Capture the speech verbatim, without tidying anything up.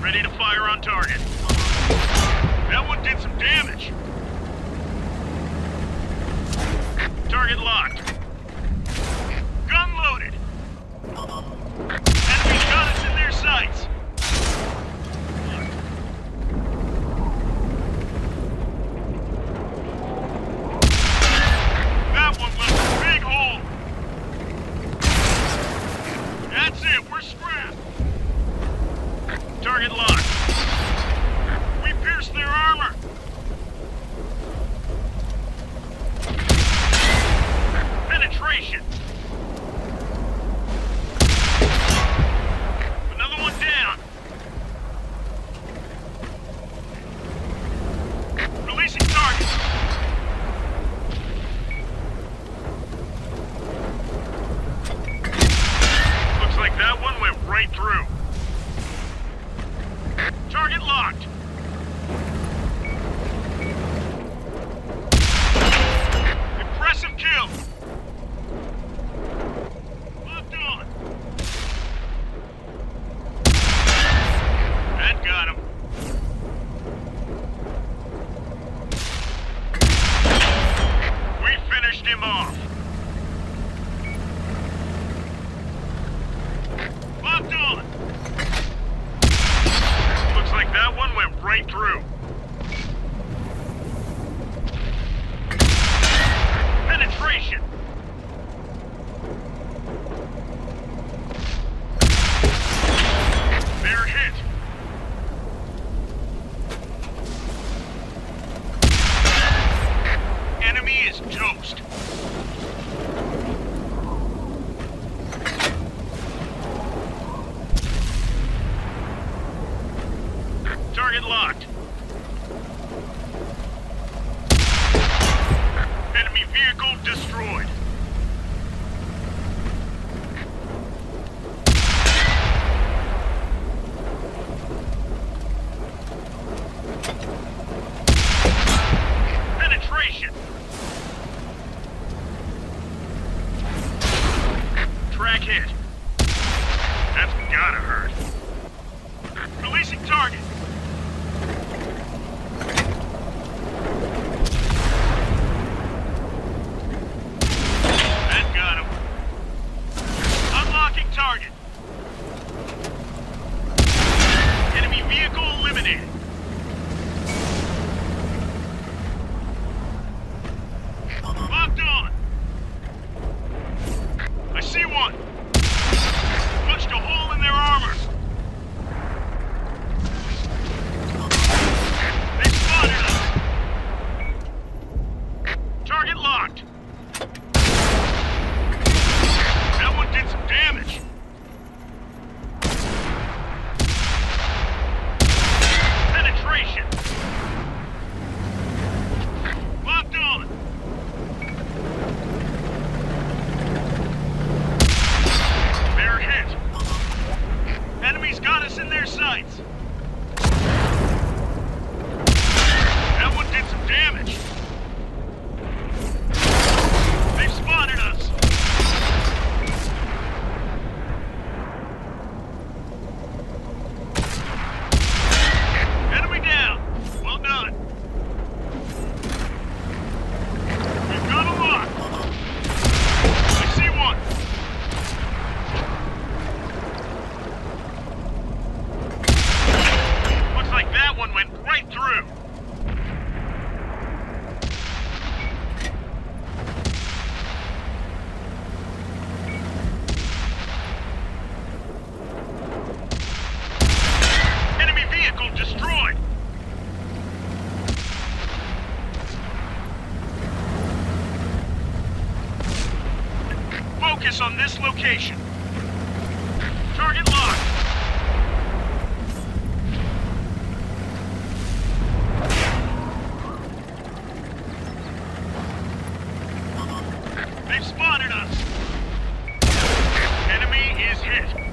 Ready to fire on target. That one did some damage. Target locked. Gun loaded. Enemies got us in their sights. That one left a big hole. That's it, we're scrapped. Target locked. We pierced their armor. Penetration. Another one down. Releasing target. Looks like that one went right through. Target locked. Impressive kill. Locked on. That got him. We finished him off. Locked on. Looks like that one went right through. Penetration. They're hit. Enemy is toast. Target locked. Enemy vehicle destroyed. Penetration. Track hit. That's gotta hurt. Releasing target. That got him. Unlocking target. Enemy vehicle eliminated. Locked on. I see one. Punched a hole in their armor. They spotted us. Target locked. That one did some damage. Penetration. Locked on. They're hit. Enemies got us in their sights. That one did some damage. They've spotted us. Enemy down. Well done. We've got a lock. I see one. Looks like that one went right through. Enemy vehicle destroyed. Focus on this location. Target locked. They've spotted us. Enemy is hit.